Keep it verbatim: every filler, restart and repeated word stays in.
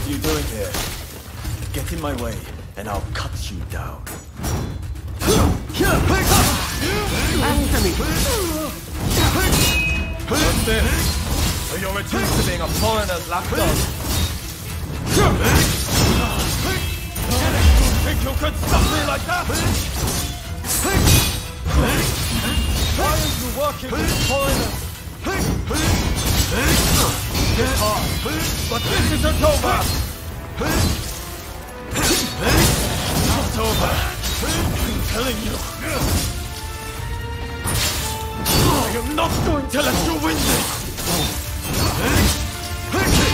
are you doing here? Get in my way, and I'll cut you down. Answer me! What's this? So you're reduced to being a foreigner's lapdog? Think you could stop me like that? Why are you working with foreigners? It's hard, but this isn't over! Not over! I'm telling you! I am not going to let you win this!